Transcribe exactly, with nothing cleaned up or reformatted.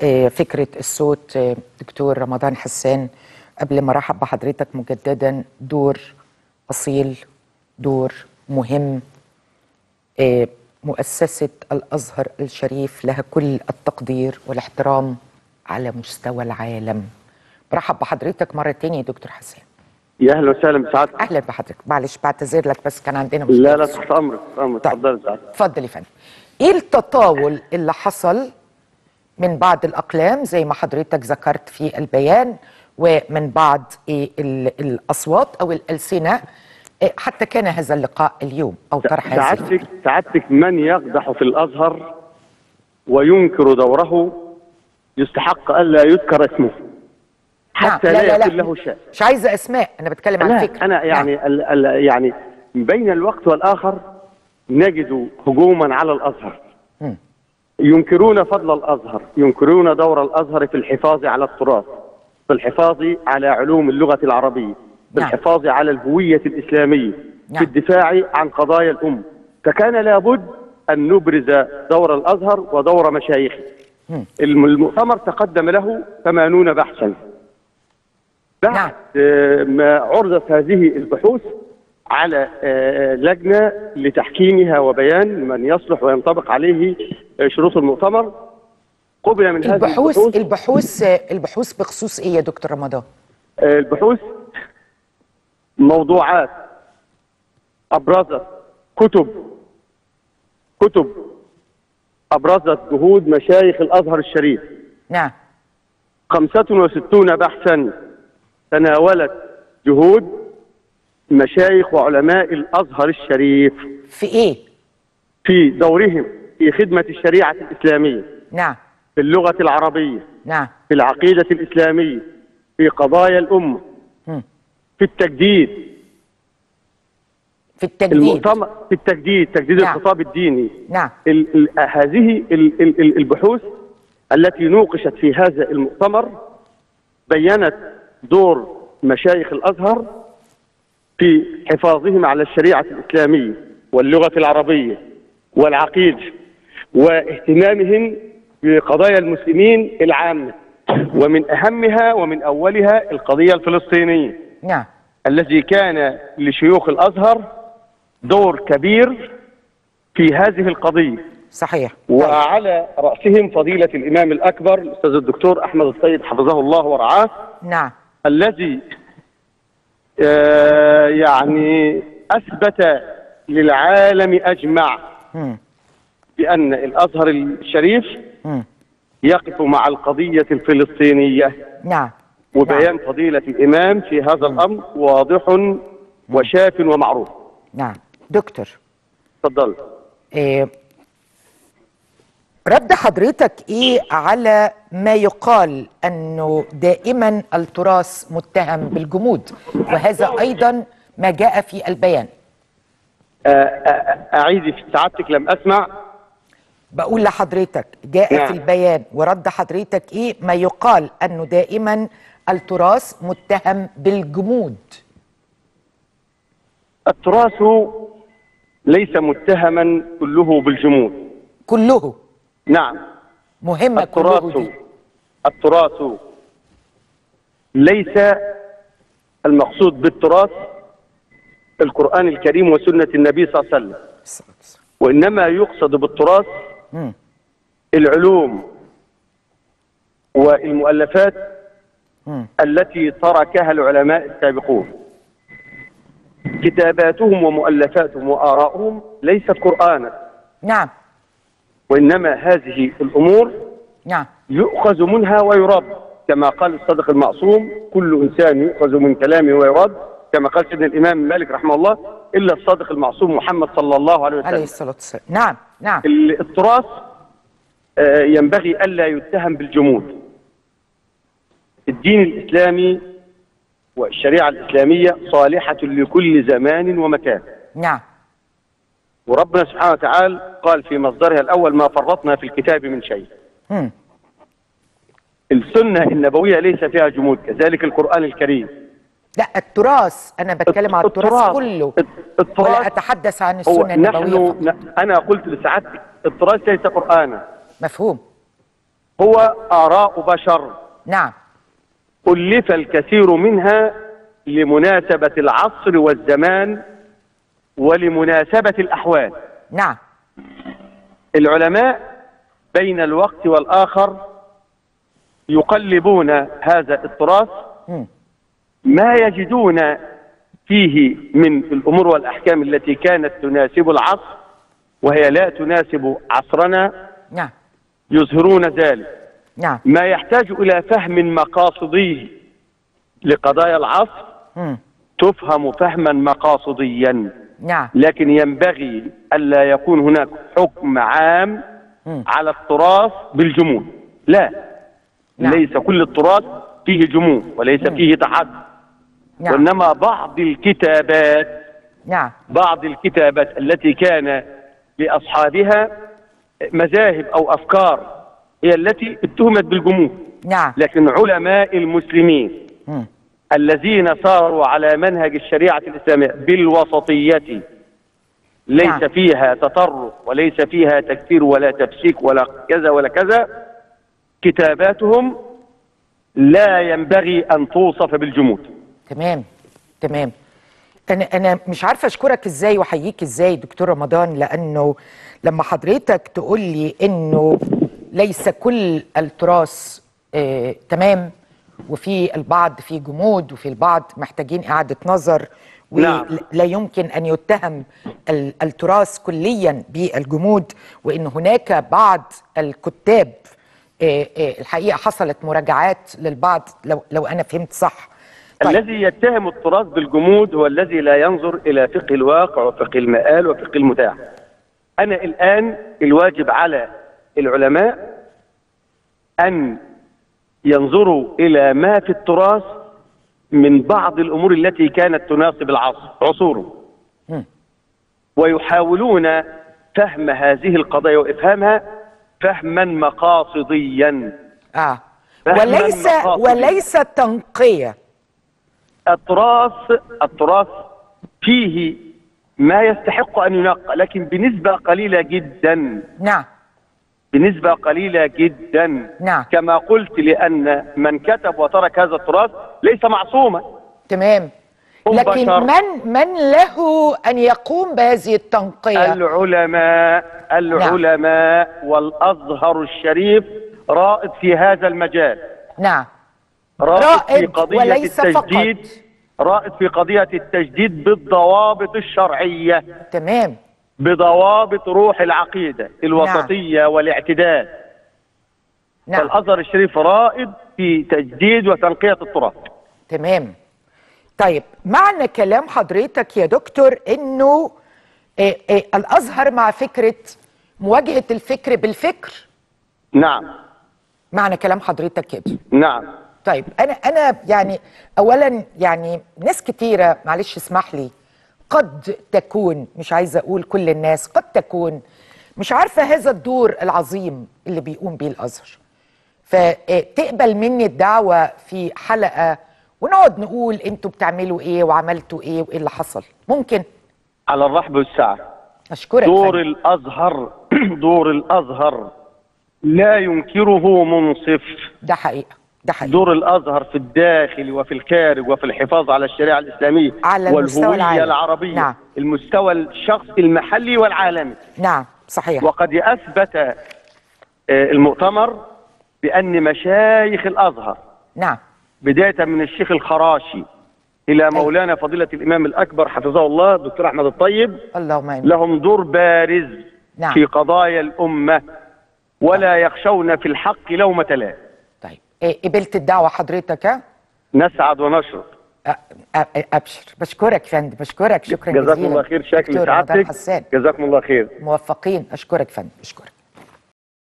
فكرة الصوت دكتور رمضان حسان، قبل ما ارحب بحضرتك مجددا، دور أصيل، دور مهم. مؤسسة الأزهر الشريف لها كل التقدير والاحترام على مستوى العالم. برحب بحضرتك مرة تانية يا دكتور حسان. يا اهلا وسهلا بسعادتك. اهلا بحضرتك، معلش بعتذر لك بس كان عندنا مشكلة. لا لا تحت امرك، امرك اتفضل. طيب اتفضل يا فندم. ايه التطاول اللي حصل من بعض الأقلام زي ما حضرتك ذكرت في البيان، ومن بعض إيه الأصوات أو الألسنة، إيه حتى كان هذا اللقاء اليوم أو طرح هذه سعادتك سعادتك من يقدح في الأزهر وينكر دوره يستحق ألا يذكر اسمه حتى نعم. لا, لا, لا يكون لا له شأن. مش عايزة أسماء، أنا بتكلم عن فكرة. أنا يعني نعم. ال ال يعني بين الوقت والآخر نجد هجوما على الأزهر. م. ينكرون فضل الأزهر، ينكرون دور الأزهر في الحفاظ على التراث، في الحفاظ على علوم اللغة العربية، في نعم. الحفاظ على الهوية الإسلامية، نعم. في الدفاع عن قضايا الأمة. فكان لابد أن نبرز دور الأزهر ودور مشايخه. م. المؤتمر تقدم له ثمانون بحثا. بعد نعم. ما عرضت هذه البحوث على لجنة لتحكيمها وبيان من يصلح وينطبق عليه شروط المؤتمر، قبل من هذه البحوث البحوث البحوث البحوث بخصوص ايه يا دكتور رمضان؟ البحوث موضوعات ابرزت كتب كتب ابرزت جهود مشايخ الازهر الشريف. نعم. خمسة وستون بحثا تناولت جهود مشايخ وعلماء الازهر الشريف. في ايه؟ في دورهم في خدمة الشريعة الإسلامية. نعم. في اللغة العربية. نعم. في العقيدة الإسلامية، في قضايا الأمة، م. في التجديد. في التجديد المؤتمر في التجديد تجديد نعم. الخطاب الديني. نعم. ال ال هذه ال ال البحوث التي نوقشت في هذا المؤتمر بيّنت دور مشايخ الأزهر في حفاظهم على الشريعة الإسلامية واللغة العربية والعقيدة، واهتمامهم بقضايا المسلمين العامة، ومن أهمها ومن أولها القضية الفلسطينية. نعم. الذي كان لشيوخ الأزهر دور كبير في هذه القضية. صحيح. وعلى رأسهم فضيلة الإمام الأكبر الأستاذ الدكتور أحمد السيد حفظه الله ورعاه. نعم. الذي آه يعني أثبت للعالم أجمع م. بأن الأزهر الشريف م. يقف مع القضية الفلسطينية. نعم. وبيان نعم. فضيلة الإمام في هذا م. الأمر واضح م. وشاف ومعروف. نعم. دكتور تفضل. إيه رد حضرتك ايه على ما يقال انه دائما التراث متهم بالجمود، وهذا ايضا ما جاء في البيان؟ اعيدي في سعادتك، لم اسمع. بقول لحضرتك جاء نعم. في البيان ورد حضرتك ايه ما يقال انه دائما التراث متهم بالجمود؟ التراث ليس متهما كله بالجمود. كله؟ نعم. مهمة التراث كله دي. التراث ليس المقصود بالتراث القرآن الكريم وسنة النبي صلى الله عليه وسلم، وإنما يقصد بالتراث م. العلوم والمؤلفات م. التي تركها العلماء السابقون. كتاباتهم ومؤلفاتهم وآراءهم ليست قرآنا. نعم. وإنما هذه الأمور نعم. يؤخذ منها ويرد، كما قال الصادق المعصوم: كل إنسان يؤخذ من كلامه ويرد، كما قال سيدنا الإمام مالك رحمه الله: إلا الصادق المعصوم محمد صلى الله عليه وسلم عليه الصلاة والسلام. نعم. نعم. التراث ينبغي ألا يتهم بالجمود. الدين الإسلامي والشريعة الإسلامية صالحة لكل زمان ومكان. نعم. وربنا سبحانه وتعالى قال في مصدرها الأول: ما فرطنا في الكتاب من شيء. م. السنة النبوية ليس فيها جمود، كذلك القرآن الكريم. لا، التراث، أنا بتكلم عن التراث, التراث كله، التراث ولا أتحدث عن السنة النبوية. نحن أنا قلت لسعادتك: التراث ليس قرآنا. مفهوم. هو آراء بشر. نعم. ألف الكثير منها لمناسبة العصر والزمان ولمناسبة الأحوال. نعم. العلماء بين الوقت والآخر يقلبون هذا التراث م. ما يجدون فيه من الأمور والأحكام التي كانت تناسب العصر وهي لا تناسب عصرنا. نعم. يظهرون ذلك. نعم. ما يحتاج إلى فهم مقاصدي لقضايا العصر م. تفهم فهما مقاصديا. نعم. لكن ينبغي ألا يكون هناك حكم عام م. على التراث بالجمود. لا. نعم. ليس كل التراث فيه جمود وليس م. فيه تحدي. نعم. وإنما بعض الكتابات نعم. بعض الكتابات التي كان لأصحابها مذاهب أو أفكار هي التي اتهمت بالجمود. نعم. لكن علماء المسلمين م. الذين صاروا على منهج الشريعة الإسلامية بالوسطية ليس نعم. فيها تطرف وليس فيها تكفير ولا تفسيق ولا كذا ولا كذا، كتاباتهم لا ينبغي أن توصف بالجمود. تمام. تمام. أنا أنا مش عارفة أشكرك إزاي وأحييك إزاي دكتور رمضان، لأنه لما حضرتك تقول لي إنه ليس كل التراث آه تمام، وفي البعض في جمود وفي البعض محتاجين إعادة نظر، نعم. ولا يمكن أن يتهم التراث كليا بالجمود، وإن هناك بعض الكتاب آه آه الحقيقة حصلت مراجعات للبعض، لو, لو أنا فهمت صح. طيب. الذي يتهم التراث بالجمود هو الذي لا ينظر إلى فقه الواقع وفقه المآل وفقه المتاح. أنا الآن الواجب على العلماء أن ينظروا إلى ما في التراث من بعض الأمور التي كانت تناسب العصر عصوره، ويحاولون فهم هذه القضايا وإفهامها فهما مقاصديا. آه. فهماً وليس مقاصدياً. وليس تنقية. التراث التراث فيه ما يستحق أن ينقى، لكن بنسبة قليلة جدا. نعم. بنسبة قليلة جدا. نعم. كما قلت، لأن من كتب وترك هذا التراث ليس معصوما. تمام. هم لكن بشر. من من له أن يقوم بهذه التنقية؟ العلماء العلماء نعم. والأزهر الشريف رائد في هذا المجال. نعم. رائد, رائد في قضية وليس التجديد فقط. رائد في قضية التجديد بالضوابط الشرعية. تمام. بضوابط روح العقيدة الوسطية نعم. والاعتدال. نعم. فالأزهر الشريف رائد في تجديد وتنقية التراث. تمام. طيب، معنى كلام حضرتك يا دكتور انه إيه إيه الازهر مع فكره مواجهه الفكر بالفكر؟ نعم. معنى كلام حضرتك كده؟ نعم. طيب، انا انا يعني اولا يعني ناس كتيره، معلش اسمح لي، قد تكون، مش عايزه اقول كل الناس، قد تكون مش عارفه هذا الدور العظيم اللي بيقوم بيه الازهر، فتقبل مني الدعوه في حلقه ونقعد نقول انتوا بتعملوا ايه وعملتوا ايه وايه اللي حصل. ممكن؟ على الرحب والسعة. اشكرك. دور فن. الازهر دور الازهر لا ينكره منصف. ده حقيقه، ده حقيقه. دور الازهر في الداخل وفي الخارج وفي الحفاظ على الشريعه الاسلاميه على المستوى والهويه العالمي. العربيه. نعم. المستوى الشخصي المحلي والعالمي. نعم صحيح. وقد اثبت المؤتمر بان مشايخ الازهر، نعم، بدايه من الشيخ الخراشي الى مولانا فضيله الامام الاكبر حفظه الله الدكتور احمد الطيب، اللهم امين، لهم دور بارز نعم. في قضايا الامه ولا يخشون في الحق لومه لائم. طيب، إيه قبلت الدعوه حضرتك؟ ها؟ نسعد ونشرف. ابشر. بشكرك فندم، بشكرك شكرا جزيلا. جزاكم الله خير. شكرا دكتور رمضان حسان. جزاكم الله خير. موفقين. اشكرك فندم، اشكرك.